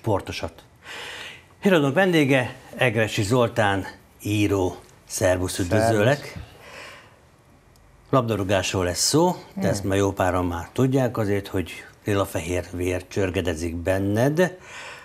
sportosat. Híradónk vendége Egressy Zoltán, író. Szervusz, üdvözöllek! Labdarúgásról lesz szó, de ezt már jó páran már tudják azért, hogy lila-fehér vér csörgedezik benned.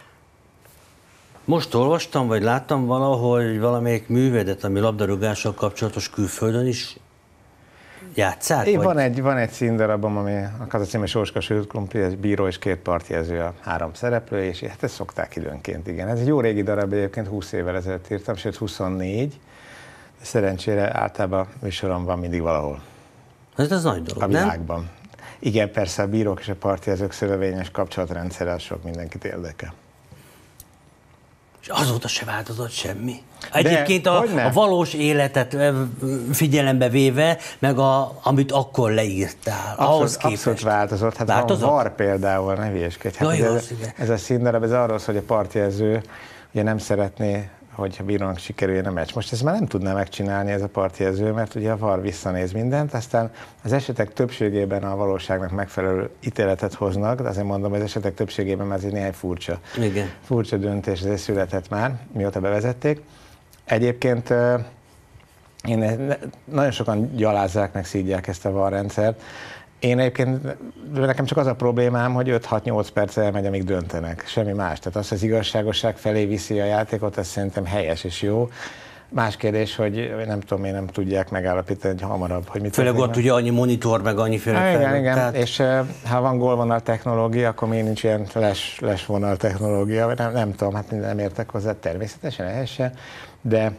Most olvastam, vagy láttam valahogy valamelyik művedet, ami labdarúgással kapcsolatos, külföldön is játsszák? Van egy színdarabom, ami a Kazacíme Sóska Sült Krumpli, ez bíró és két partjező, a 3 szereplő, és hát ezt szokták időnként, igen. Ez egy jó régi darab, egyébként 20 évvel ezelőtt írtam, sőt 24, de szerencsére általában műsorom van mindig valahol. Ez nagy dolog, a világban. Nem? Igen, persze a bírók és a partjezők szövevényes kapcsolatrendszerrel sok mindenkit érdekel. És azóta se változott semmi. Egyébként a valós életet figyelembe véve, meg amit akkor leírtál, ahhoz képest. Abszolút változott. Hát változott? Van VAR például, ne hülyeskedj. Hát ez a színdarab, ez arról szól, hogy a partjező ugye nem szeretné, hogyha bírónak sikerüljön a meccs. Most ezt már nem tudná megcsinálni ez a partjező, mert ugye a VAR visszanéz mindent, aztán az esetek többségében a valóságnak megfelelő ítéletet hoznak, de azért mondom, az esetek többségében már azért néhány furcsa döntés azért született már, mióta bevezették. Egyébként nagyon sokan gyalázzák, meg szídják ezt a VAR rendszert. Én egyébként, nekem csak az a problémám, hogy 5-6-8 perc elmegy, amíg döntenek. Semmi más. Tehát az igazságosság felé viszi a játékot, ez szerintem helyes és jó. Más kérdés, hogy nem tudom, nem tudják megállapítani, hogy hamarabb, hogy mit. Főleg ott ugye annyi monitor, meg annyiféle. Igen. Tehát... És ha van gólvonal technológia, akkor még nincs ilyen flash vonal technológia, nem tudom, hát nem értek hozzá természetesen ehhez se, de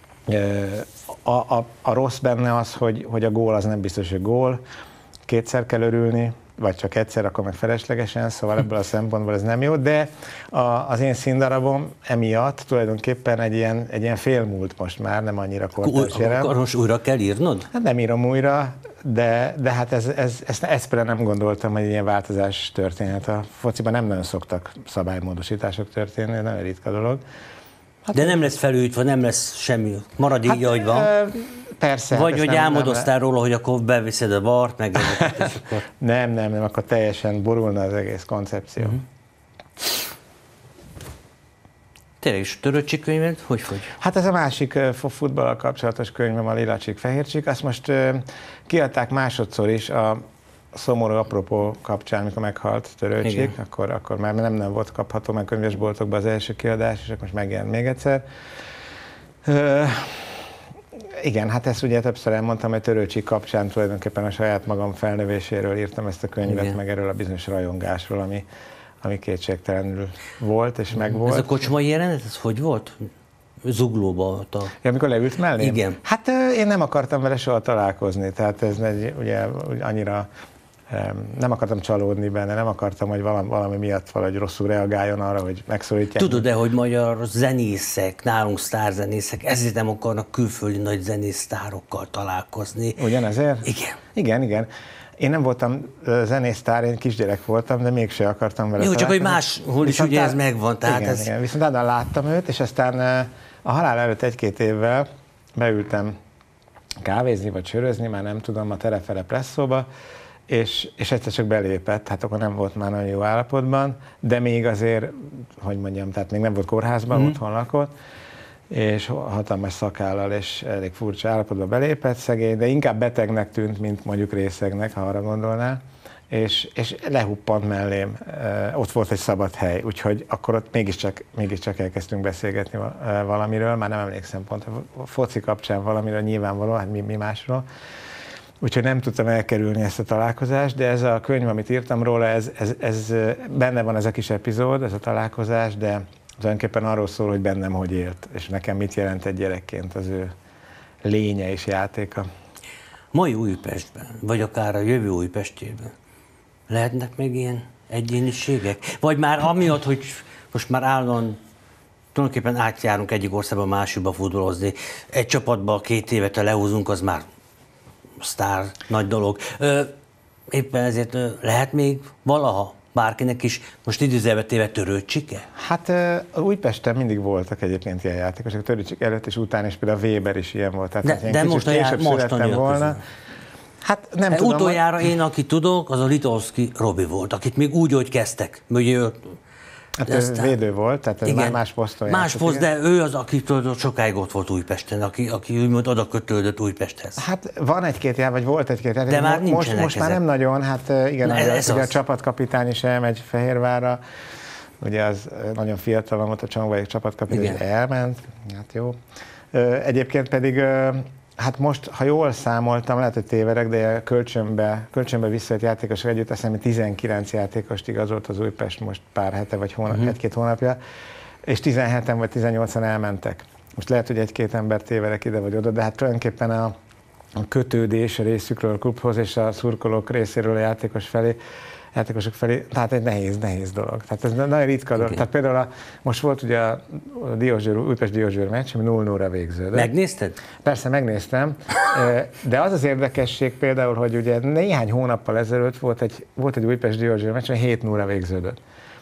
a rossz benne az, hogy a gól az nem biztos, hogy gól, kétszer kell örülni, vagy csak egyszer, akkor meg feleslegesen, szóval ebből a szempontból ez nem jó, de az én színdarabom emiatt tulajdonképpen egy ilyen félmúlt most már, nem annyira kortárs jelen. Akkor most újra kell írnod? Hát nem írom újra, de hát ezt például nem gondoltam, hogy ilyen változás történhet. A fociban nem nagyon szoktak szabálymódosítások történni, ez nagyon ritka dolog. Hát, de nem lesz felújítva, nem lesz semmi, marad így, ahogy van. Persze. Vagy hogy álmodoztál róla, hogy akkor beviszed a VAR-t, meg ezeket, és akkor... Nem, akkor teljesen borulna az egész koncepció. Tényleg is Törőcsik könyved? Hogy? Hát ez a másik futballal kapcsolatos könyvem, a Lilacsik Fehércsik. Azt most kiadták másodszor is a szomorú apropó kapcsán, amikor meghalt Törőcsik, akkor már nem volt kapható meg könyvesboltokban az első kiadás, és akkor most megjelent még egyszer. Igen, hát ezt ugye többször elmondtam, hogy Törőcsik kapcsán tulajdonképpen a saját magam felnövéséről írtam ezt a könyvet, meg erről a bizonyos rajongásról, ami kétségtelenül volt és megvolt. Ez a kocsmai jelenet, ez hogy volt? Zuglóba volt a... Ja, amikor leült mellé? Igen. Hát én nem akartam vele soha találkozni, tehát ez ugye annyira nem akartam csalódni benne, nem akartam, hogy valami miatt valahogy rosszul reagáljon arra, hogy megszólítják. Tudod-e, hogy magyar zenészek, nálunk sztárzenészek, ezért nem akarnak külföldi nagy zenésztárokkal találkozni? Ugyanezért? Igen. Én nem voltam zenésztár, én kisgyerek voltam, de mégse akartam vele találkozni. Jó, csak hogy máshol is ugye ez megvan. Tehát igen. Viszont Ádám láttam őt, és aztán a halál előtt 1-2 évvel beültem kávézni vagy sörözni, már nem tudom, a Terefele Presszóba, és egyszer csak belépett, hát akkor nem volt már nagyon jó állapotban, de még azért, hogy mondjam, tehát még nem volt kórházban, otthon lakott, és hatalmas szakállal és elég furcsa állapotban belépett szegény, de inkább betegnek tűnt, mint mondjuk részegnek, ha arra gondolnál, és lehuppant mellém, ott volt egy szabad hely, úgyhogy akkor ott mégiscsak elkezdtünk beszélgetni valamiről, már nem emlékszem pont, a foci kapcsán valamiről nyilvánvaló, hát mi másról. Úgyhogy nem tudtam elkerülni ezt a találkozást, de ez a könyv, amit írtam róla, ez benne van ez a kis epizód, ez a találkozás, de tulajdonképpen arról szól, hogy bennem hogy élt, és nekem mit jelent egy gyerekként az ő lénye és játéka. Mai Újpestben, vagy akár a jövő Újpestjében lehetnek még ilyen egyéniségek? Vagy már amiatt, hogy most már állandóan tulajdonképpen átjárunk egyik országba másikba futballozni, egy csapatba 2 évet, ha lehúzunk, az már sztár, nagy dolog. Éppen ezért lehet még valaha bárkinek is, most idézőjelbe téve Törőcsike? Hát Újpesten mindig voltak egyébként ilyen játékosok, Törőcsik előtt és után is, például a Weber is ilyen volt. Tehát de most születtem volna. Hát nem tudom. Utoljára én, aki tudok, az a Litovszki Robi volt, akit még úgy, hogy kezdtek. Hát ez védő volt, tehát ez már más poszton Más poszt, de ő az, aki sokáig ott volt Újpesten, aki úgymond oda kötődött Újpesthez. Hát van vagy volt egy-két játék. De már most már nem nagyon, hát igen, ugye a csapatkapitány is elmegy Fehérvárra, ugye az nagyon fiatal volt a Csongvai csapatkapitány, elment, hát jó. Egyébként pedig, hát most, ha jól számoltam, lehet, hogy tévedek, de kölcsönbe visszajött játékosok együtt, azt hiszem, 19 játékost igazolt az Újpest most pár hete, vagy egy-két hónapja, és 17-en vagy 18-an elmentek. Most lehet, hogy egy-két ember tévedek ide vagy oda, de hát tulajdonképpen a kötődés a részükről a klubhoz és a szurkolók részéről a játékosok felé, tehát egy nehéz dolog. Tehát ez nagyon ritka dolog. Tehát például most volt ugye a Újpest Diósgyőr meccs, ami 0-0-ra végződött. Megnézted? Persze megnéztem, de az az érdekesség például, hogy ugye néhány hónappal ezelőtt volt egy Újpest Diósgyőr meccs, ami 7-0-ra végződött.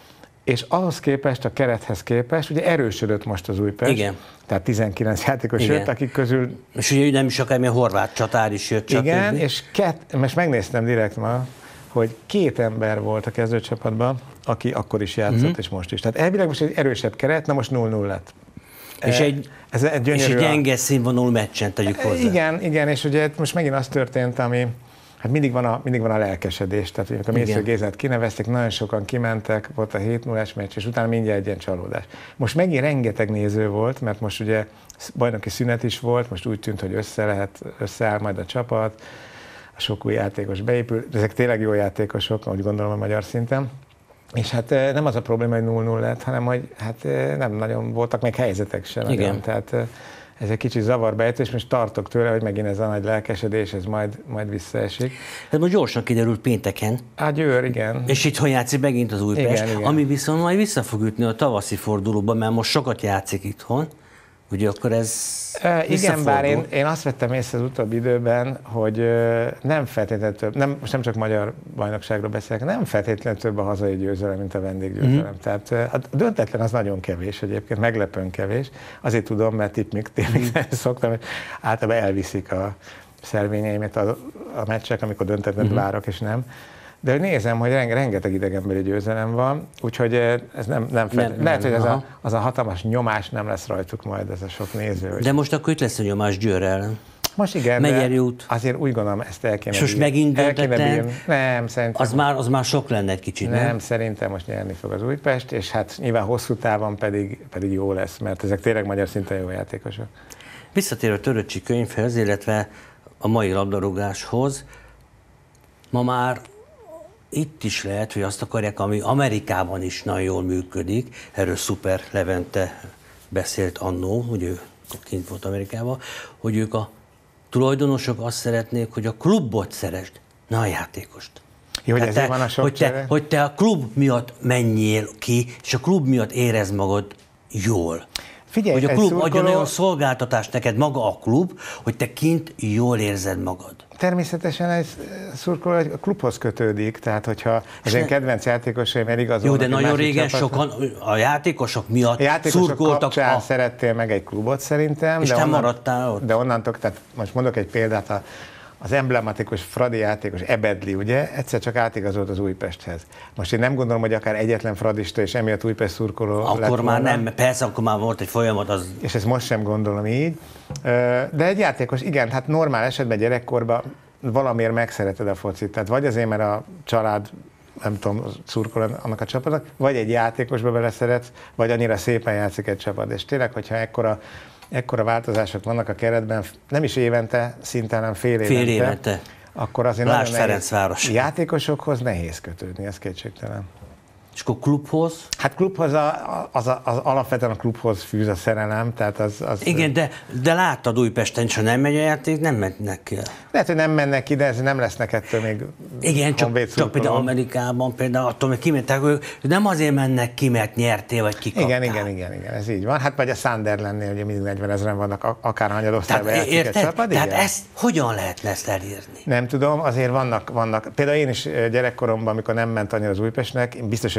És ahhoz képest, a kerethez képest, ugye erősödött most az Újpest. Igen. Tehát 19 játékos jött, akik közül... És ugye nem is akármilyen horvát csatár is jött. Igen, és most megnéztem direkt ma, hogy 2 ember volt a kezdőcsapatban, aki akkor is játszott, és most is. Tehát elvileg most egy erősebb keret, na most 0-0 lett. És egy gyenge színvonalú meccsen tegyük hozzá. Igen, és ugye most megint az történt, ami... Hát mindig van a lelkesedés, tehát amikor a Mésző Gézát kinevezték, nagyon sokan kimentek, volt a 7-0-es meccs, és utána mindjárt egy ilyen csalódás. Most megint rengeteg néző volt, mert most ugye bajnoki szünet is volt, most úgy tűnt, hogy összeáll majd a csapat, a sok új játékos beépül, ezek tényleg jó játékosok, úgy gondolom a magyar szinten. És hát nem az a probléma, hogy 0-0 lett, hanem hogy hát nem nagyon voltak még helyzetek sem. Igen. Tehát ez egy kicsit zavarba ejtő, és most tartok tőle, hogy megint ez a nagy lelkesedés, ez majd visszaesik. Ez most gyorsan kiderült pénteken. Győr, igen. És itthon játszik megint az Újpest, igen. Ami viszont majd vissza fog ütni a tavaszi fordulóban, mert most sokat játszik itthon. Ugye akkor ez igen, bár én azt vettem észre az utóbbi időben, hogy nem feltétlenül több, most nem csak magyar bajnokságról beszélek, nem feltétlenül több a hazai győzelem, mint a vendéggyőzelem. Tehát a döntetlen az nagyon kevés egyébként, meglepően kevés. Azért tudom, mert tipmik szoktam, hogy általában elviszik a szervényeimet a meccsek, amikor döntetlen várok, és nem. De hogy nézem, hogy rengeteg idegenbeli győzelem van, úgyhogy ez nem lehet, hogy az a hatalmas nyomás nem lesz rajtuk majd, ez a sok néző. De most akkor itt lesz a nyomás Győr ellen. Most igen, Megyeri út. Azért úgy gondolom, ezt el kéne És most megint döntetlen? Nem, szerintem. Az már sok lenne egy kicsit, nem? Nem, szerintem most nyerni fog az Újpest, és hát nyilván hosszú távon pedig jó lesz, mert ezek tényleg magyar szinten jó játékosok. Visszatérő a Töröcsi könyvhez, illetve a mai labdarúgáshoz, ma már itt is lehet, hogy azt akarják, ami Amerikában is nagyon jól működik, erről Szuper Levente beszélt annó, hogy ő kint volt Amerikában, hogy ők a tulajdonosok azt szeretnék, hogy a klubot szeresd, ne a játékost. Jó, hogy ezért van a sok hogy te a klub miatt menjél ki, és a klub miatt érezd magad jól. Figyelj, hogy a klub adjon olyan szolgáltatást neked maga a klub, hogy te kint jól érzed magad. Természetesen ez szurkoló a klubhoz kötődik, tehát hogyha az én kedvenc játékosaim eligazolnak. Jó, de nagyon régen sokan a játékosok miatt szurkoltak. Kapcsán szerettél meg egy klubot szerintem. És te maradtál ott. De onnantól, tehát most mondok egy példát, az emblematikus fradi játékos Ebedli, ugye, egyszer csak átigazolt az Újpesthez. Most én nem gondolom, hogy akár egyetlen fradista és emiatt Újpest szurkoló akkor már nem, persze, akkor már volt egy folyamat. És ezt most sem gondolom így. De egy játékos, igen, hát normál esetben gyerekkorban valamiért megszereted a focit. Tehát vagy azért, mert a család, nem tudom, szurkol annak a csapatnak, vagy egy játékosba beleszeretsz, vagy annyira szépen játszik egy csapat. És tényleg, hogyha ekkora változások vannak a keretben, nem is évente, szinten, hanem fél évente. Akkor azért nagyon Ferencváros. Játékosokhoz nehéz kötődni, ez kétségtelen. És akkor klubhoz? Hát klubhoz az alapvetően a klubhoz fűz a szerelem, tehát az... Igen, de láttad Újpesten is, ha nem megy a játék, nem mennek ki. Lehet, hogy nem mennek ki, de ez nem lesznek ettől még. Igen, csak például Amerikában például attól, hogy kimentek, nem azért mennek ki, mert nyertél, vagy kikaptál. Igen, ez így van. Hát vagy a Sunderlandnél ugye mindig 40 000 vannak, akár hanyad osztályban játszik egy csapat. Tehát ezt hogyan lehetne ezt elérni? Nem tudom, azért vannak. Például én is gyerekkoromban, amikor nem ment annyira az Újpestnek, én biztos, hogy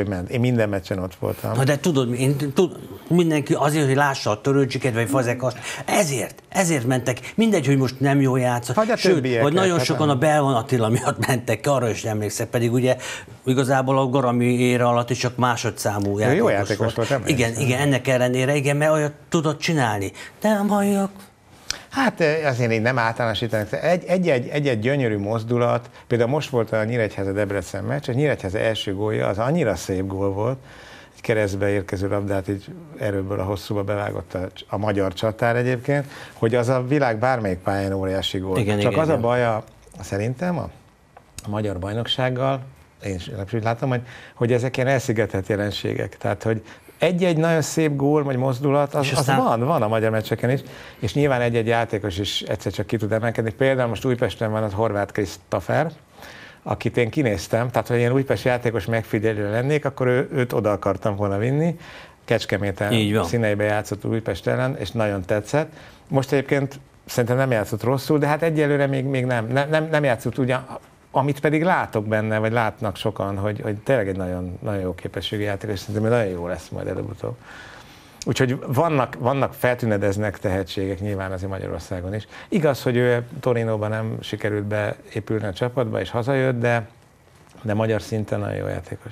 ment. Én minden meccsen ott voltam. Na de tudod, mindenki azért, hogy lássa a Törőcsiket, vagy Fazekast, ezért mentek. Mindegy, hogy most nem jól játszott. Vagy nagyon sokan a Belvan Attila miatt mentek, arra is emlékszek, pedig ugye igazából a Garami ére alatt is csak másodszámú játékos volt. Igen, ennek ellenére, igen, mert olyat tudott csinálni. De nem halljak. Hát azért így nem általánosítanak. Egy-egy gyönyörű mozdulat, például most volt a Nyíregyháza-Debrecen meccs, a Nyíregyháza első gólja, az annyira szép gól volt, egy keresztbe érkező labdát így erőből a hosszúba bevágott a magyar csatár egyébként, hogy az a világ bármelyik pályán óriási gól. Igen, csak igen, az a baja szerintem a magyar bajnoksággal, én is úgy látom, hogy ezek ilyen elszigetelt jelenségek. Tehát, hogy egy-egy nagyon szép gól, vagy mozdulat, az van a magyar meccseken is, és nyilván egy-egy játékos is egyszer csak ki tud emelkedni. Például most Újpesten van az Horváth Krisztafer, akit én kinéztem, tehát ha ilyen újpesti játékos megfigyelő lennék, akkor őt oda akartam volna vinni. Kecskeméten színeibe játszott Újpest ellen, és nagyon tetszett. Most egyébként szerintem nem játszott rosszul, de hát egyelőre még nem játszott ugyan, amit pedig látok benne, vagy látnak sokan, hogy tényleg egy nagyon, nagyon jó képességű játékos, szerintem nagyon jó lesz majd előbb-utóbb. Úgyhogy vannak feltűnedeznek tehetségek nyilván azért Magyarországon is. Igaz, hogy ő Torinóban nem sikerült beépülni a csapatba, és hazajött, de magyar szinten nagyon jó játékos.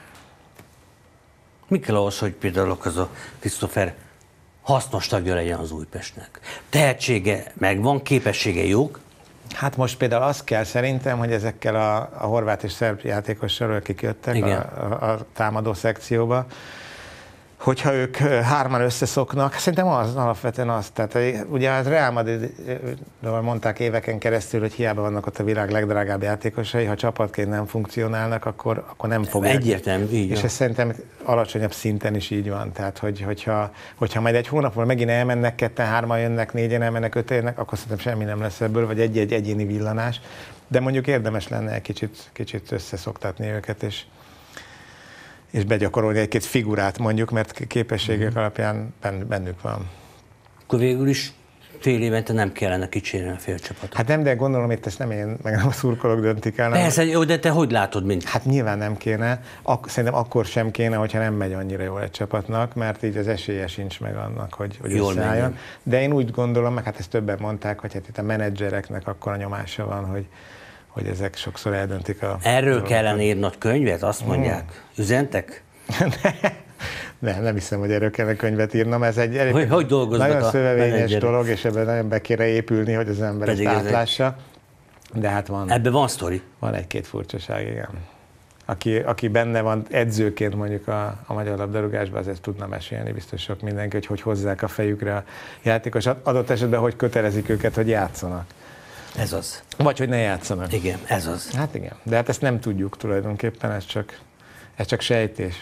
Mi kell ahhoz, hogy például az a Krisztofer hasznos tagja legyen az Újpestnek? Tehetsége megvan, képessége jók? Hát most például az kell szerintem, hogy ezekkel a horvát és szerb játékossal, akik jöttek a támadó szekcióba, hogyha ők hárman összeszoknak, szerintem az alapvetően az. Tehát ugye az Real Madridról mondták éveken keresztül, hogy hiába vannak ott a világ legdrágább játékosai, ha csapatként nem funkcionálnak, akkor nem fogják. Egyértelmű, így és ez szerintem alacsonyabb szinten is így van. Tehát, hogyha majd egy hónap múlva megint elmennek, ketten, hárman jönnek, négyen elmennek, öten jönnek, akkor szerintem semmi nem lesz ebből, vagy egy-egy egyéni villanás. De mondjuk érdemes lenne egy kicsit összeszoktatni őket, és begyakorolni egy-két figurát mondjuk, mert képességek alapján bennük van. Akkor végül is fél évente nem kellene kicserélni a félcsapatot. Hát nem, de gondolom, itt ezt nem én, meg nem a szurkolók döntik el. Persze, jó, de te hogy látod, mint? Hát nyilván nem kéne. Szerintem akkor sem kéne, hogyha nem megy annyira jól egy csapatnak, mert így az esélye sincs meg annak, hogy összeálljon. De én úgy gondolom, meg hát ezt többen mondták, hogy hát itt a menedzsereknek akkor a nyomása van, hogy ezek sokszor eldöntik a... Erről kellene írnod könyvet, azt mondják. Üzentek? Nem hiszem, hogy erről kellene könyvet írnom. Ez egy hogy dolgoznak nagyon szövevényes dolog, és ebben nagyon be kéne épülni, hogy az ember ezt átlássa. De hát van... Ebben van sztori? Van egy-két furcsaság, igen. Aki benne van edzőként mondjuk a magyar labdarúgásban, azért tudna mesélni biztos sok mindenki, hogy hozzák a fejükre a játékosat. Adott esetben, hogy kötelezik őket, hogy játszanak. Ez az. Vagy hogy ne játszanak. Igen, ez az. Hát igen, de hát ezt nem tudjuk tulajdonképpen, ez csak sejtés.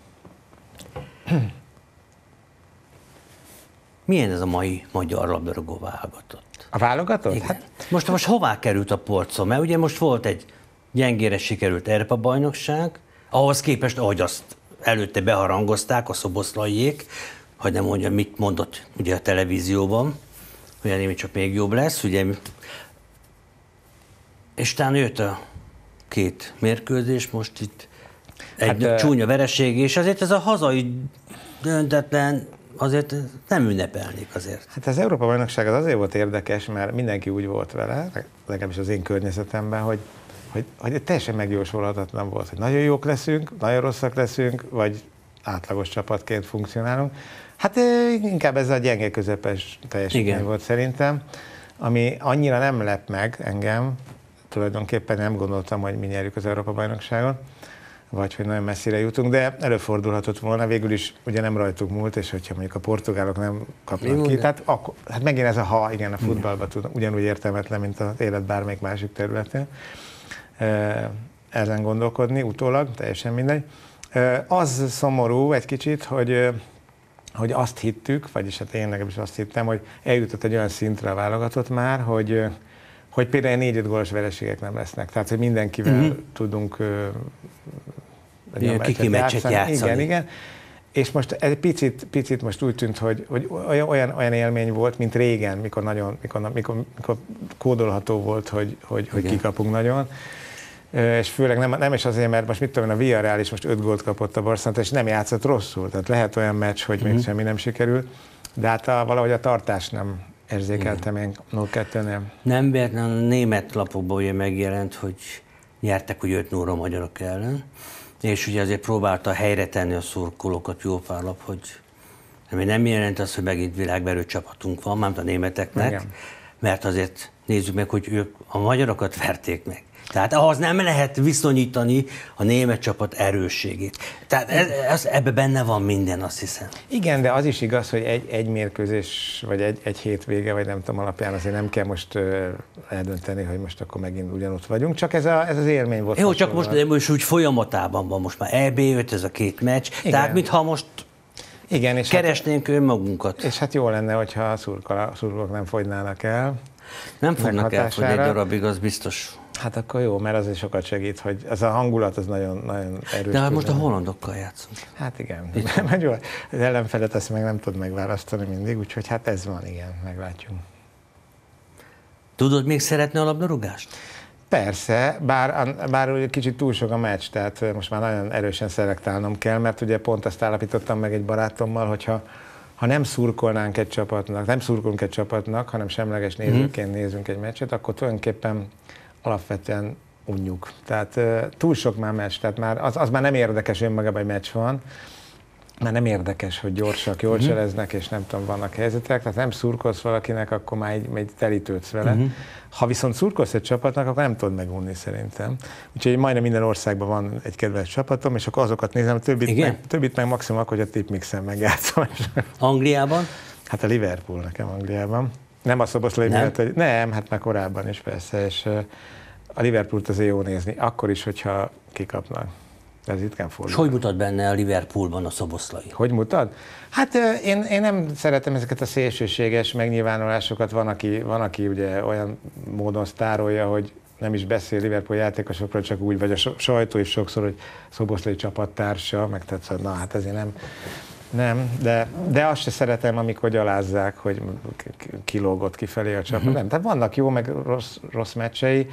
Milyen ez a mai magyar labdarúgó válogatott? A válogatott? Igen. Hát... Most hová került a porcon? Mert ugye most volt egy gyengére sikerült Európa-bajnokság, ahhoz képest, ahogy azt előtte beharangozták a szoboszlaiék, hogy nem mondja, mit mondott ugye a televízióban, hogy ennél csak még jobb lesz, ugye. És utána jött a két mérkőzés, most itt egy csúnya vereség, és azért ez a hazai döntetlen azért nem ünnepelnék azért. Hát az Európa-bajnokság az azért volt érdekes, mert mindenki úgy volt vele, legalábbis az én környezetemben, hogy teljesen megjósolhatatlan volt, hogy nagyon jók leszünk, nagyon rosszak leszünk, vagy átlagos csapatként funkcionálunk. Hát inkább ez a gyenge közepes teljesítmény volt szerintem, ami annyira nem lep meg engem, tulajdonképpen nem gondoltam, hogy mi nyerjük az Európa-bajnokságot, vagy hogy nagyon messzire jutunk, de előfordulhatott volna, végül is ugye nem rajtuk múlt, és hogyha mondjuk a portugálok nem kapnak ki, tehát akkor, hát megint ez a ha, igen, a futballban ugyanúgy értelmetlen, mint az élet bármelyik másik területén ezen gondolkodni, utólag, teljesen mindegy. Az szomorú egy kicsit, hogy azt hittük, vagyis hát én legalábbis azt hittem, hogy eljutott egy olyan szintre a válogatott már, hogy például 4-5 gólos vereségek nem lesznek. Tehát, hogy mindenkivel tudunk kiki meccset játszani. Igen. És most egy picit most úgy tűnt, hogy olyan élmény volt, mint régen, mikor kódolható volt, hogy kikapunk nagyon. és főleg nem is azért, mert most mit tudom én, a Villarreal is most 5 gólt kapott a Barcelonától, és nem játszott rosszul. Tehát lehet olyan meccs, hogy még semmi nem sikerül, de hát valahogy a tartás nem érzékeltem én 0-2-nél. Nem véletlenül a német lapokban ugye megjelent, hogy nyertek ugye 5-0 a magyarok ellen, és ugye azért próbálta helyre tenni a szurkolókat jó pár lap, hogy nem jelent az, hogy megint világverő csapatunk van, mármint a németeknek, igen. Mert azért nézzük meg, hogy ők a magyarokat verték meg. Tehát ahhoz nem lehet viszonyítani a német csapat erősségét. Tehát ebben benne van minden, azt hiszem. Igen, de az is igaz, hogy egy mérkőzés, vagy egy hétvége, vagy nem tudom, alapján azért nem kell most eldönteni, hogy most akkor megint ugyanott vagyunk, csak ez az élmény volt. Jó, csak most úgy folyamatában van, most már EB5, ez a 2 meccs, igen. Tehát mintha most igen, és keresnénk önmagunkat. És hát jó lenne, hogyha a szurkolók nem fogynának el. Nem fognak elfogyni egy darabig, az biztos. Hát akkor jó, mert az is sokat segít, hogy ez a hangulat az nagyon, nagyon erős. De hát most a hollandokkal játszunk. Hát igen. Jó, az ellenfelet ezt meg nem tud megválasztani mindig, úgyhogy hát ez van, igen, meglátjuk. Tudod még szeretni a labdarúgást? Persze, bár ugye kicsit túl sok a meccs, tehát most már nagyon erősen szelektálnom kell, mert ugye pont azt állapítottam meg egy barátommal, hogyha nem szurkolnánk egy csapatnak, nem szurkolunk egy csapatnak, hanem semleges nézőként nézünk egy meccset, akkor tulajdonképpen alapvetően unjuk. Tehát túl sok már meccs, tehát már az már nem érdekes önmagában, egy meccs van, már nem érdekes, hogy gyorsak, jól cseleznek, és nem tudom, vannak helyzetek, tehát nem szurkolsz valakinek, akkor már így telítődsz vele. Ha viszont szurkolsz egy csapatnak, akkor nem tudod megunni szerintem. Úgyhogy majdnem minden országban van egy kedves csapatom, és akkor azokat nézem, a többit meg maximum akkor, hogy a tipmixen megjátszom. Angliában? Hát a Liverpool nekem Angliában. Nem a Szoboszlai miatt, nem, hát már korábban is persze, és a Liverpoolt azért jó nézni, akkor is, hogyha kikapnak. Ez ritkán fordul. És hogy mutat benne a Liverpoolban a Szoboszlai? Hogy mutat? Hát én nem szeretem ezeket a szélsőséges megnyilvánulásokat. Van, aki ugye olyan módon sztárolja, hogy nem is beszél Liverpool játékosokról, csak úgy, vagy a sajtó is sokszor, hogy Szoboszlai csapattársa, meg tetszett, na hát ezért nem, de azt se szeretem, amikor gyalázzák, hogy kilógott kifelé a csapat. Nem, tehát vannak jó, meg rossz meccsei.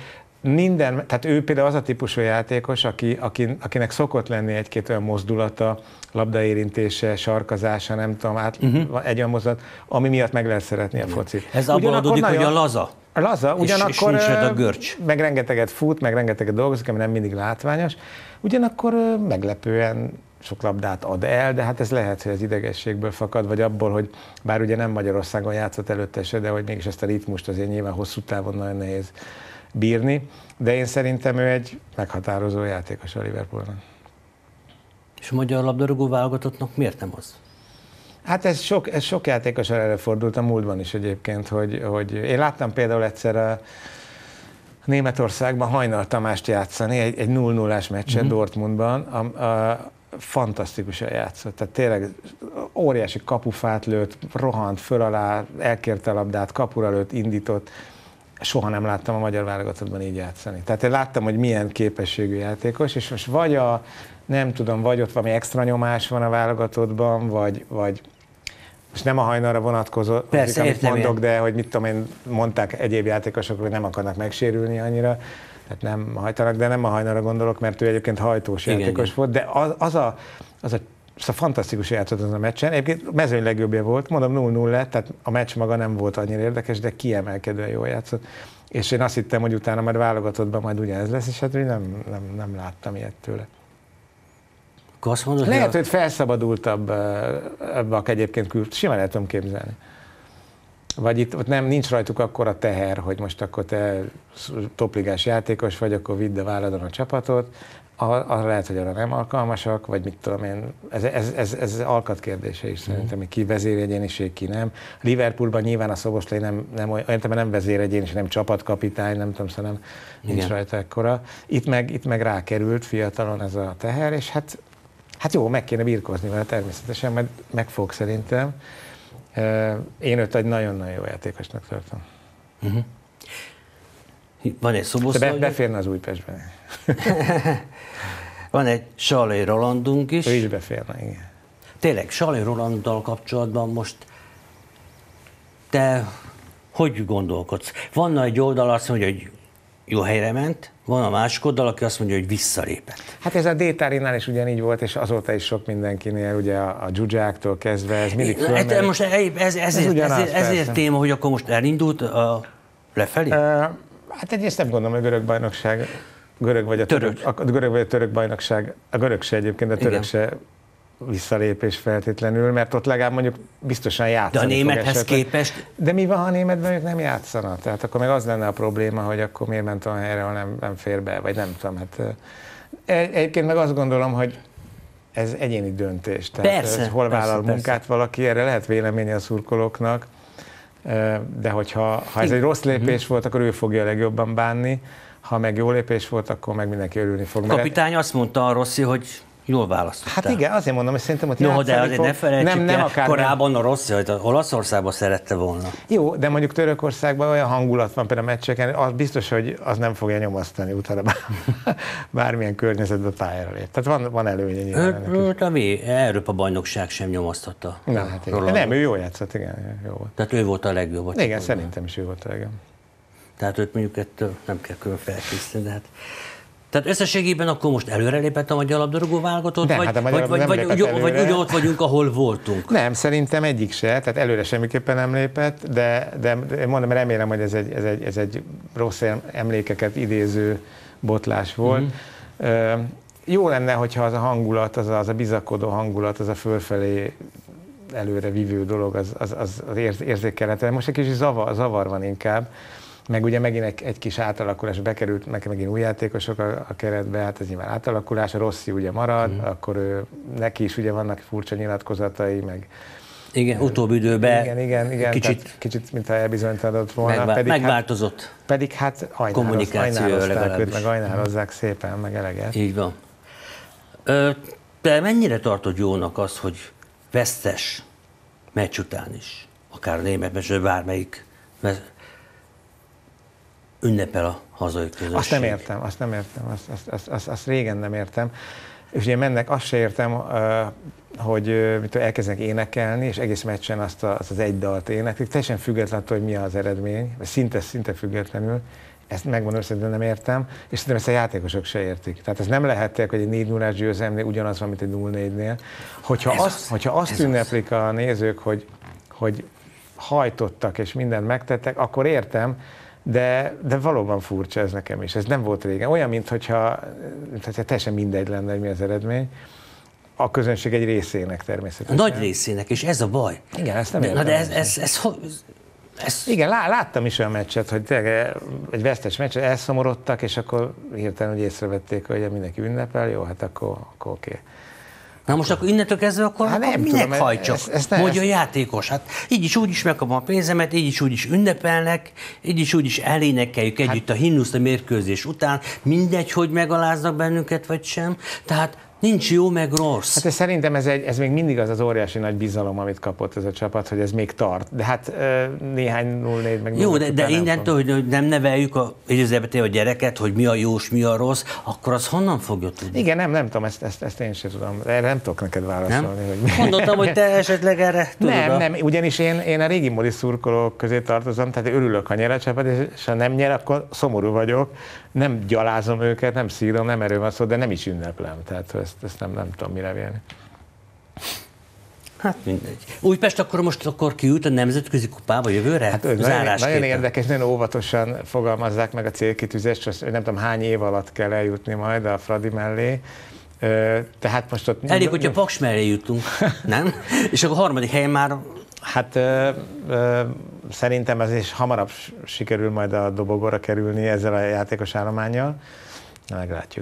Tehát ő például az a típusú játékos, akinek szokott lenni egy-két olyan mozdulata, labdaérintése, sarkazása, nem tudom, egy olyan mozdulat, ami miatt meg lehet szeretni a focit. Ez abban adódik, hogy a laza. Ugyanakkor és a görcs. Meg rengeteget fut, meg rengeteget dolgozik, ami nem mindig látványos. Ugyanakkor meglepően sok labdát ad el, de hát ez lehet, hogy az idegességből fakad, vagy abból, hogy bár ugye nem Magyarországon játszott előtte se, de hogy mégis ezt a ritmust azért nyilván hosszú távon nagyon nehéz bírni, de én szerintem ő egy meghatározó játékos a Liverpoolnak. És a magyar labdarúgó válogatottnak miért nem az? Hát ez sok játékosan előfordult a múltban is egyébként, hogy én láttam például egyszer a Németországban Hajnal Tamást játszani, egy 0-0-ás meccsen Dortmundban, fantasztikusan játszott, tehát tényleg óriási kapufát lőtt, rohant föl alá, elkérte a labdát, kapura lőtt, indított. Soha nem láttam a magyar válogatottban így játszani. Tehát én láttam, hogy milyen képességű játékos, és most vagy vagy ott valami extra nyomás van a válogatottban, vagy most nem a Hajnalra vonatkozó, persze, amit mondok, de hogy mit tudom én, mondták egyéb játékosok, hogy nem akarnak megsérülni annyira, tehát nem hajtanak, de nem a Hajnalra gondolok, mert ő egyébként hajtós játékos volt, de az a fantasztikus játszott az a meccsen. Egyébként mezőny legjobbja volt, mondom 0-0 lett, tehát a meccs maga nem volt annyira érdekes, de kiemelkedően jól játszott. És én azt hittem, hogy utána majd válogatottban majd ugyanez lesz, és hát nem láttam ilyet tőle. Azt mondod, lehet, hogy felszabadultabbak egyébként simán el tudom képzelni. Vagy itt nincs rajtuk akkora teher, hogy most akkor te topligás játékos vagy, akkor vidd a válladon a csapatot, arra lehet, hogy arra nem alkalmasak, vagy mit tudom én, ez alkatkérdése is szerintem, hogy ki vezéregyéniség, ki nem. Liverpoolban nyilván a Szoboszlai nem vezéregyéniség, nem csapatkapitány, nem tudom, szóval nincs rajta ekkora. Itt meg rákerült fiatalon ez a teher, és hát jó, meg kéne birkózni vele természetesen, majd meg fog szerintem. Én őt egy nagyon-nagyon jó játékosnak tartom. Van egy Szoboszlai. Beférne az Újpestben. Van egy Salai Rolandunk is. Ő is beférne, igen. Tényleg, Salai Rolanddal kapcsolatban most te hogy gondolkodsz? Van egy oldal azt mondja, hogy jó helyre ment, van a másik oldal, aki azt mondja, hogy visszalépett. Hát ez a Détárinál is ugyanígy volt, és azóta is sok mindenkinél, ugye a dzsuzsáktól kezdve, ez mindig fölmerül. Most ezért téma, hogy akkor most elindult lefelé? Hát egyrészt nem gondolom, hogy a görög bajnokság, görög vagy a török bajnokság, a görög se egyébként, a török se visszalépés feltétlenül, mert ott legalább mondjuk biztosan játszani. De a némethez képest? De mi van, ha a németben ők nem játszanak? Tehát akkor meg az lenne a probléma, hogy akkor miért ment olyan helyre, ahol nem fér be, vagy nem tudom. Hát, egyébként meg azt gondolom, hogy ez egyéni döntés. Tehát persze, hol vállal persze, munkát valaki, erre lehet véleménye a szurkolóknak, de hogyha ez egy rossz lépés volt, akkor ő fogja a legjobban bánni, ha meg jó lépés volt, akkor meg mindenki örülni fog. A kapitány azt mondta a Rossi, hogy jól választottál. Hát igen, azért mondom, hogy szerintem ott no, de azért ne felejtsük el, akár korábban a Rossi, hogy Olaszországban szerette volna. Jó, de mondjuk Törökországban olyan hangulat van például a meccseken, az biztos, hogy az nem fogja nyomasztani utána bármilyen környezetben pályára lép. Tehát van előnye nyilván. Európa-bajnokság sem nyomasztotta. Na, hát igen. Nem, ő jól játszott, igen, jó volt. Tehát ő volt a legjobb. Igen, szerintem is ő volt a legjobb. Tehát őt mondjuk ettől nem kell külön felkészíteni, de hát... Tehát összességében akkor most előrelépett a magyar labdarúgó válogatott, vagy úgy ott vagyunk, ahol voltunk? Nem, szerintem egyik se, tehát előre semmiképpen nem lépett, de mondom, remélem, hogy ez egy rossz emlékeket idéző botlás volt. Jó lenne, hogyha az a hangulat, az a bizakodó hangulat, az a fölfelé előre vívő dolog, az érzékelhető. Most egy kicsit zavar van inkább. Meg ugye megint egy kis átalakulás, bekerült megint új játékosok a keretbe, hát ez nyilván átalakulás, a Rossi ugye marad, akkor neki is ugye vannak furcsa nyilatkozatai, meg... Igen, utóbbi időben igen, kicsit mintha elbizonytalanodott volna. Megváltozott. Pedig hát ajnálozták őt, meg ajnálozzák szépen, meg eleget. Így van. Te mennyire tartod jónak azt, hogy vesztes meccs után is, akár a német meccs, vagy bármelyik ünnepel a hazai közösség? Azt nem értem, azt régen nem értem. És ugye mennek, azt se értem, hogy elkezdenek énekelni, és egész meccsen azt az egy dalt éneklik, teljesen függetlenül, hogy mi az eredmény, vagy szinte függetlenül. Ezt megmondom, szerintem nem értem, és szerintem ezt a játékosok se értik. Tehát ez nem lehettek, hogy egy 4-0-ás győzelemnél ugyanaz van, mint egy 0-4-nél. Hogyha azt ünneplik a nézők, hogy hajtottak és mindent megtettek, akkor értem, de valóban furcsa ez nekem is. Ez nem volt régen. Olyan, mintha teljesen mindegy lenne, hogy mi az eredmény. A közönség egy részének természetesen. A nagy részének, és ez a baj. Igen, ezt nem értem. De ez... Igen, láttam is olyan meccset, hogy tényleg egy vesztes meccset elszomorodtak, és akkor hirtelen hogy észrevették, hogy mindenki ünnepel, jó, hát akkor oké. Na most akkor innentől kezdve akkor minek hajtsak? Mondja a játékos. Hát így is úgy is megkapom a pénzemet, így is úgy is ünnepelnek, így is úgy is elénekeljük együtt a himnuszt a mérkőzés után. Mindegy, hogy megaláznak bennünket, vagy sem. Tehát nincs jó, meg rossz. Hát szerintem ez még mindig az óriási nagy bizalom, amit kapott ez a csapat, hogy ez még tart. De hát néhány 0-4 meg... Jó, de innentől, hogy nem neveljük a gyereket, hogy mi a jó és mi a rossz, akkor az honnan fogja tudni? Igen, nem tudom, ezt én sem tudom. Erre nem tudok neked válaszolni. Nem? Hogy mondottam, hogy te esetleg erre tudod. Nem, ugyanis én a régi módi szurkolók közé tartozom, tehát örülök, ha nyer a csapat, és ha nem nyer, akkor szomorú vagyok. Nem gyalázom őket, nem szírom, nem erről van szó, de nem is ünneplem. Tehát ezt nem tudom mire vélni. Hát mindegy. Újpest akkor kiült a nemzetközi kupába jövőre? Hát nagyon érdekes, nagyon óvatosan fogalmazzák meg a célkitűzést, hogy nem tudom hány év alatt kell eljutni majd a Fradi mellé. Tehát most ott... Elég, hogyha Paks mellé jutunk, nem? És akkor a harmadik helyen már... Hát szerintem ez is hamarabb sikerül majd a dobogóra kerülni ezzel a játékos állománnyal. Na, meglátjuk.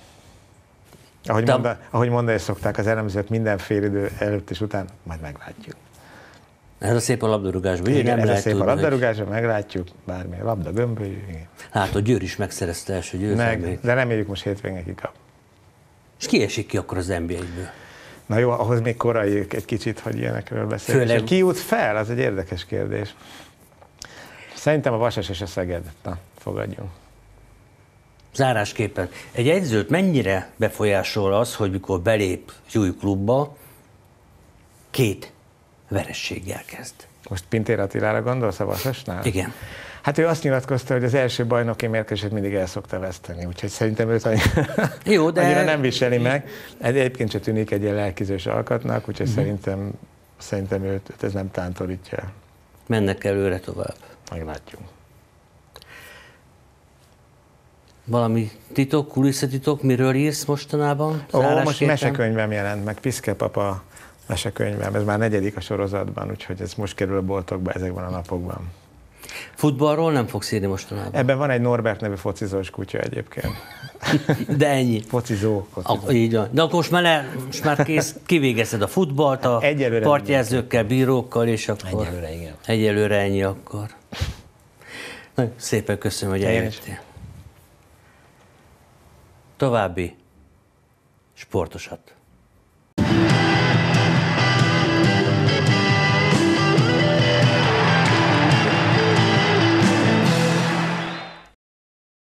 Ahogy mondani szokták az elemzők, minden félidő előtt és után, majd meglátjuk. Ez a szép a labdarúgásban. Igen, ez a szép a labdarúgásban, meglátjuk, bármi, labda gömbölyű. Hát a Győr is megszerezte első győzelmét. De reméljük most hétvégén kikap. És ki esik ki akkor az NBA-ből? Na jó, ahhoz még korai egy kicsit, hogy ilyenekről beszélünk. Főleg... Ki jut fel? Az egy érdekes kérdés. Szerintem a Vasas és a Szeged. Na, fogadjunk. Zárásképpen. Egy edzőt mennyire befolyásol az, hogy mikor belép egy új klubba, 2 verességgel kezd? Most Pintér Attilára gondolsz a Vasasnál? Igen. Hát ő azt nyilatkozta, hogy az első bajnoki mérkőzést mindig el szokta veszteni, úgyhogy szerintem őt Jó, de... annyira nem viseli meg. Egyébként se tűnik egy ilyen lelkizős alkatnak, úgyhogy szerintem őt ez nem tántorítja. Mennek előre tovább. Meglátjuk. Valami titok, kulisszatitok, miről írsz mostanában? Most mesekönyvem jelent meg, Piszke papa mesekönyvem, ez már 4. a sorozatban, úgyhogy ez most kerül a boltokba ezekben a napokban. Futballról nem fogsz írni mostanában? Ebben van egy Norbert nevű focizós kutya egyébként. De ennyi. Focizó. Így van. De akkor most már kész, kivégezted a futballt a partjelzőkkel, bírókkal, és akkor... Egyelőre, igen. Egyelőre ennyi akkor. Nagyon szépen köszönöm, hogy eljöttél. További sportosat.